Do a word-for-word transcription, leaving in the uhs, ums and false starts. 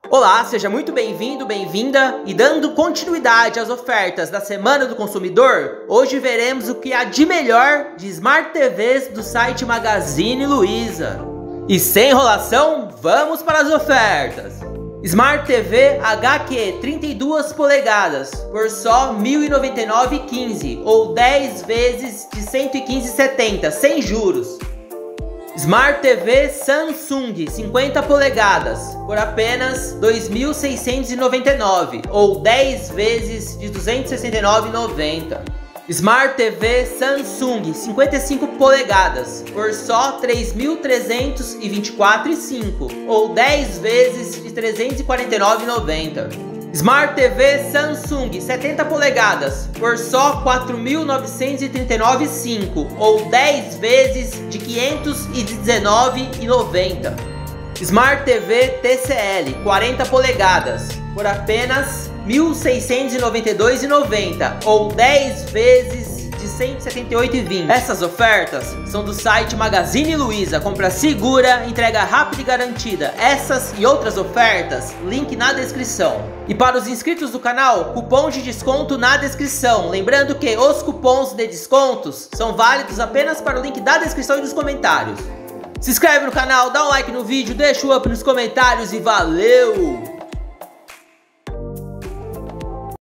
Olá, seja muito bem-vindo, bem-vinda, e dando continuidade às ofertas da Semana do Consumidor, hoje veremos o que há de melhor de Smart T Vs do site Magazine Luiza. E sem enrolação, vamos para as ofertas! Smart T V H Q trinta e duas polegadas por só mil e noventa e nove reais e quinze centavos ou dez vezes de cento e quinze reais e setenta centavos, sem juros. Smart T V Samsung cinquenta polegadas por apenas dois mil seiscentos e noventa e nove reais ou dez vezes de duzentos e sessenta e nove reais e noventa centavos. Smart T V Samsung cinquenta e cinco polegadas por só três mil trezentos e vinte e quatro reais e cinco centavos ou dez vezes de trezentos e quarenta e nove reais e noventa centavos. Smart T V Samsung setenta polegadas por só quatro mil novecentos e trinta e nove reais e cinco centavos ou dez vezes de quinhentos e dezenove reais e noventa centavos. Smart T V T C L quarenta polegadas por apenas mil seiscentos e noventa e dois reais e noventa centavos ou dez vezes de cento e setenta e oito reais e vinte centavos. Essas ofertas são do site Magazine Luiza, compra segura, entrega rápida e garantida. Essas e outras ofertas, link na descrição. E para os inscritos do canal, cupom de desconto na descrição. Lembrando que os cupons de descontos são válidos apenas para o link da descrição e dos comentários. Se inscreve no canal, dá um like no vídeo, deixa o up nos comentários e valeu!